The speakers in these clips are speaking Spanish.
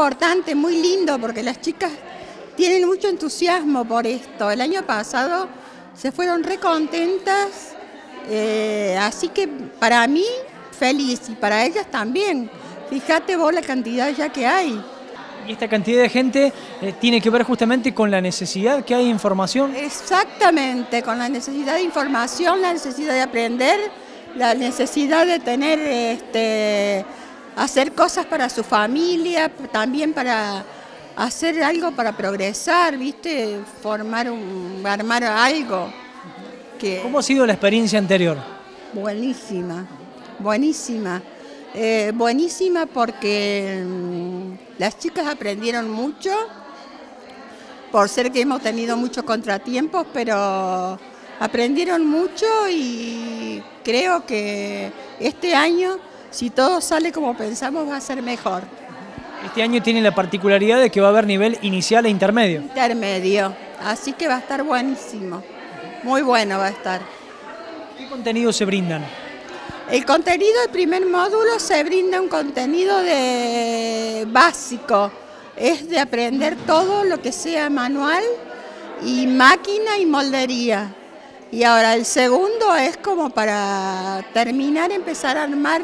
importante, muy lindo, porque las chicas tienen mucho entusiasmo por esto. El año pasado se fueron re contentas, así que para mí feliz y para ellas también. Fíjate vos la cantidad ya que hay. Y esta cantidad de gente tiene que ver justamente con la necesidad que hay de información. Exactamente, con la necesidad de información, la necesidad de aprender, la necesidad de tener, hacer cosas para su familia, también para hacer algo para progresar, ¿viste? Armar algo. ¿Cómo ha sido la experiencia anterior? Buenísima, buenísima. Buenísima porque las chicas aprendieron mucho, por ser que hemos tenido muchos contratiempos, pero aprendieron mucho y creo que este año, si todo sale como pensamos, va a ser mejor. Este año tiene la particularidad de que va a haber nivel inicial e intermedio. Intermedio, así que va a estar buenísimo, muy bueno va a estar. ¿Qué contenidos se brindan? El contenido del primer módulo se brinda un contenido básico, es de aprender todo lo que sea manual y máquina y moldería. Y ahora el segundo es como para terminar, empezar a armar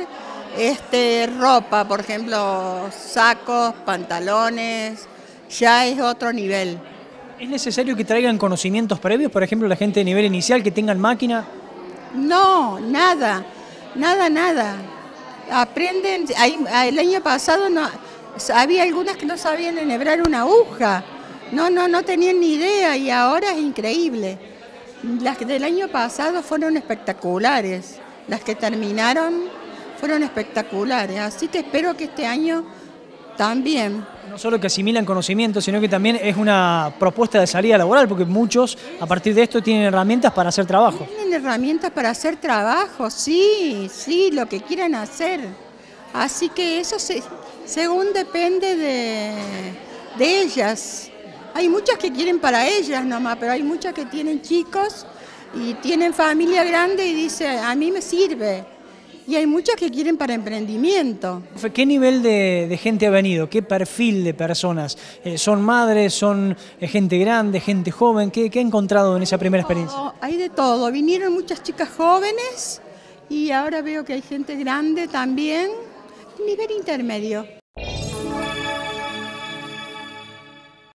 ropa, por ejemplo, sacos, pantalones, ya es otro nivel. ¿Es necesario que traigan conocimientos previos, por ejemplo, la gente de nivel inicial, que tengan máquina? No, nada. Nada. Aprenden, el año pasado había algunas que no sabían enhebrar una aguja. No tenían ni idea y ahora es increíble. Las del año pasado fueron espectaculares. Las que terminaron fueron espectaculares. Así que espero que este año también. No solo que asimilan conocimientos, sino que también es una propuesta de salida laboral, porque muchos a partir de esto tienen herramientas para hacer trabajo. Tienen herramientas para hacer trabajo, sí, lo que quieran hacer. Así que eso según depende de ellas. Hay muchas que quieren para ellas nomás, pero hay muchas que tienen chicos y tienen familia grande y dicen, a mí me sirve. Y hay muchas que quieren para emprendimiento. ¿Qué nivel de gente ha venido? ¿Qué perfil de personas? ¿Son madres? ¿Son gente grande? ¿Gente joven? ¿Qué ha encontrado en esa primera experiencia? Hay de todo. Vinieron muchas chicas jóvenes y ahora veo que hay gente grande también. Nivel intermedio.